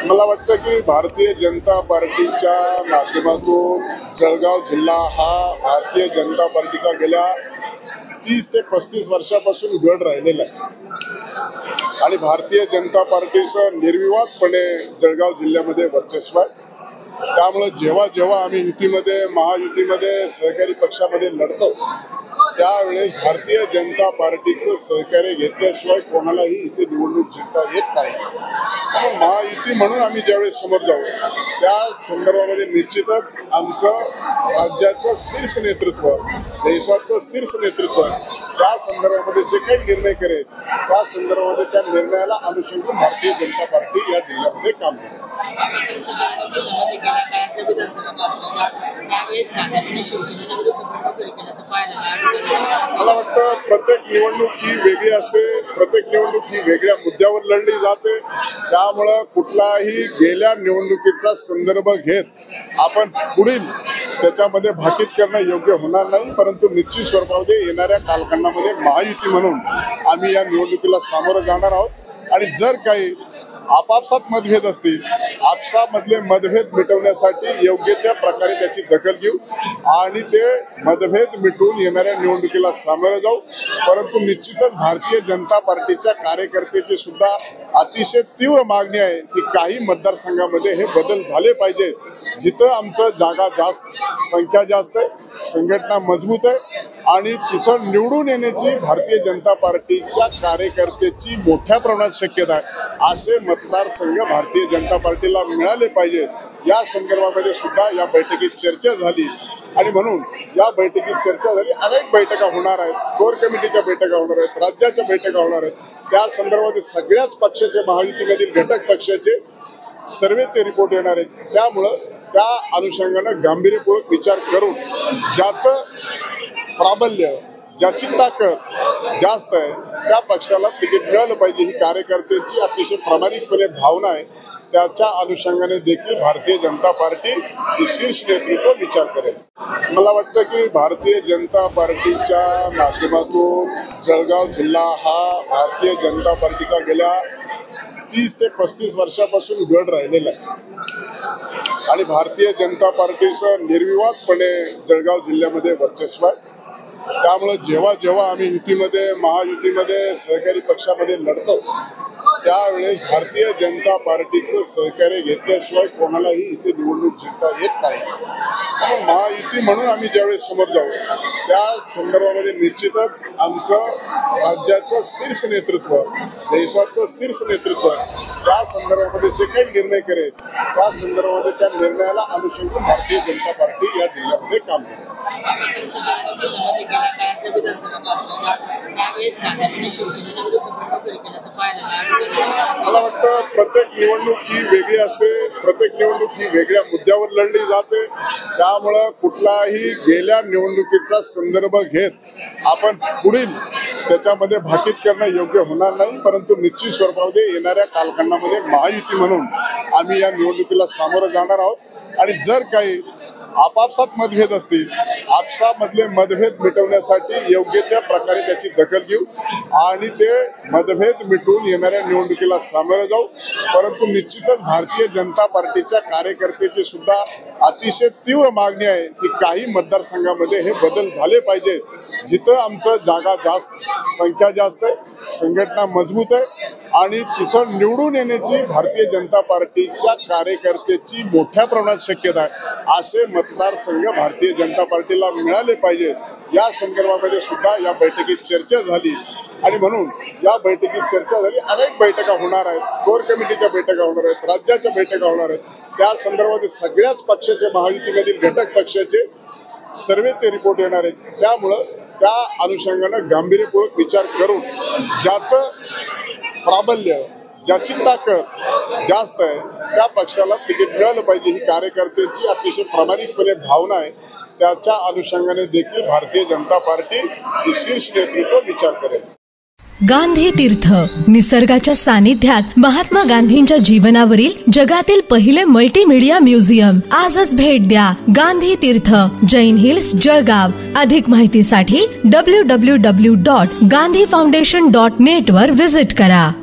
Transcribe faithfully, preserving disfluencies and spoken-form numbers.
मला वाटतं की भारतीय जनता पार्टीच्या माध्यमातून जळगाव जिल्हा हा भारतीय जनता पार्टीचा गेल्या तीस ते पस्तीस वर्षापासून गड राहिलेला आहे आणि भारतीय जनता पार्टीचं निर्विवादपणे जळगाव जिल्ह्यामध्ये वर्चस्व आहे। त्यामुळे जेव्हा जेव्हा आम्ही युतीमध्ये महायुतीमध्ये सहकारी पक्षामध्ये लढतो त्यावेळेस भारतीय जनता पार्टीचं सहकार्य घेतल्याशिवाय कोणालाही इथे निवडणूक जिंकता येत नाही। त्यामुळे महायुती म्हणून आम्ही ज्यावेळेस समोर जाऊ त्या संदर्भामध्ये निश्चितच आमचं राज्याचं शीर्ष नेतृत्व देशाचं शीर्ष नेतृत्व त्या संदर्भामध्ये जे काही निर्णय करेल त्या संदर्भामध्ये त्या निर्णयाला अनुसरून भारतीय जनता पार्टी या जिल्ह्यामध्ये काम करेल। मला वाटतं प्रत्येक निवडणूक ही वेगळी असते, प्रत्येक निवडणूक ही वेगळ्या मुद्द्यावर लढली जाते। त्यामुळं कुठलाही गेल्या निवडणुकीचा संदर्भ घेत आपण पुढील त्याच्यामध्ये भाकीत करणं योग्य होणार नाही, परंतु निश्चित स्वरूपामध्ये येणाऱ्या कालखंडामध्ये महायुती म्हणून आम्ही या निवडणुकीला सामोरं जाणार आहोत आणि जर काही आपापसात मतभेद असतील आपसामधले मतभेद मिटवण्यासाठी योग्य त्या प्रकारे त्याची दखल घेऊ आणि ते मतभेद मिटवून येणाऱ्या निवडणुकीला सामोरं जाऊ। परंतु निश्चितच भारतीय जनता पार्टीच्या कार्यकर्त्याची सुद्धा अतिशय तीव्र मागणी आहे की काही मतदारसंघामध्ये हे बदल झाले पाहिजे जिथं आमचं जागा जास्त संख्या जास्त आहे, संघटना मजबूत आहे आणि तिथं निवडून येण्याची भारतीय जनता पार्टीच्या कार्यकर्त्याची मोठ्या प्रमाणात शक्यता आहे। असे मतदारसंघ भारतीय जनता पार्टीला मिळाले पाहिजे या संदर्भामध्ये सुद्धा या बैठकीत चर्चा झाली आणि म्हणून या बैठकीत चर्चा झाली। अनेक बैठका होणार आहेत, कोर कमिटीच्या बैठका होणार आहेत, राज्याच्या बैठका होणार आहेत। त्या संदर्भामध्ये सगळ्याच पक्षाचे महायुतीमधील घटक पक्षाचे सर्वेचे रिपोर्ट येणार आहेत। त्यामुळं त्या अनुषंगानं गांभीर्यपूर्वक विचार करून ज्याचं प्राबल्य ज्याची ताकद जास्त आहे त्या पक्षाला तिकीट मिळालं पाहिजे ही कार्यकर्त्याची अतिशय प्रामाणिकपणे भावना आहे। त्याच्या अनुषंगाने देखील भारतीय जनता पार्टी ही शीर्ष नेतृत्व विचार करेल। मला वाटतं की भारतीय जनता पार्टीच्या माध्यमातून जळगाव जिल्हा हा भारतीय जनता पार्टीचा गेल्या तीस ते पस्तीस वर्षापासून गड राहिलेला आहे आणि भारतीय जनता पार्टीचं निर्विवादपणे जळगाव जिल्ह्यामध्ये वर्चस्व आहे। त्यामुळे जेव्हा जेव्हा आम्ही युतीमध्ये महायुतीमध्ये सहकारी पक्षामध्ये लढतो त्यावेळेस भारतीय जनता पार्टीचं सहकार्य घेतल्याशिवाय कोणालाही इथे निवडणूक जिंकता येत नाही। त्यामुळे महायुती म्हणून आम्ही ज्यावेळेस समोर जाऊ त्या संदर्भामध्ये निश्चितच आमचं राज्याचं शीर्ष नेतृत्व देशाचं शीर्ष नेतृत्व त्या संदर्भामध्ये जे काही निर्णय करेल त्या संदर्भामध्ये त्या निर्णयाला अनुसरून भारतीय जनता पार्टी या जिल्ह्यामध्ये काम करेल। मला वाटतं प्रत्येक निवडणूक ही वेगळी असते, प्रत्येक निवडणूक ही वेगळ्या मुद्द्यावर लढली जाते। त्यामुळं कुठलाही गेल्या निवडणुकीचा संदर्भ घेत आपण पुढील त्याच्यामध्ये भाकीत करणं योग्य होणार नाही, परंतु निश्चित स्वरूपामध्ये येणाऱ्या कालखंडामध्ये महायुती म्हणून आम्ही या निवडणुकीला सामोरं जाणार आहोत आणि जर काही आपापसात मतभेद असतील आपसामधले मतभेद मिटवण्यासाठी योग्य त्या प्रकारे त्याची दखल घेऊ आणि ते मतभेद मिटवून येणाऱ्या निवडणुकीला सामोरं जाऊ। परंतु निश्चितच भारतीय जनता पार्टीच्या कार्यकर्त्याची सुद्धा अतिशय तीव्र मागणी आहे की काही मतदारसंघामध्ये हे बदल झाले पाहिजे जिथं आमचं जागा जास्त संख्या जास्त आहे, संघटना मजबूत आहे आणि तिथं निवडून येण्याची भारतीय जनता पार्टीच्या कार्यकर्त्याची मोठ्या प्रमाणात शक्यता आहे। असे मतदारसंघ भारतीय जनता पार्टीला मिळाले पाहिजे या संदर्भामध्ये सुद्धा या बैठकीत चर्चा झाली आणि म्हणून या बैठकीत चर्चा झाली। अनेक बैठका होणार आहेत, कोर कमिटीच्या बैठका होणार आहेत, राज्याच्या बैठका होणार आहेत। त्या संदर्भामध्ये सगळ्याच पक्षाचे महायुतीमधील घटक पक्षाचे सर्वेचे रिपोर्ट येणार आहेत। त्यामुळं त्या अनुषंगानं गांभीर्यपूर्वक विचार करून ज्याचं प्राबल्य ज्याची ताकद जास्त आहे त्या पक्षाला तिकीट मिळालं पाहिजे ही कार्यकर्त्याची अतिशय प्रामाणिकपणे भावना आहे। त्याच्या अनुषंगाने देखील भारतीय जनता पार्टी ही शीर्ष नेतृत्व विचार करेल। गांधी तीर्थ निसर्गाच्या सानिध्यात महात्मा गांधींच्या जीवनावरील जगातील पहिले मल्टीमीडिया म्युझियम आजच भेट द्या। गांधी तीर्थ जैन हिल्स जळगाव। अधिक माहितीसाठी W W W dot Gandhi foundation dot net वर विजिट करा।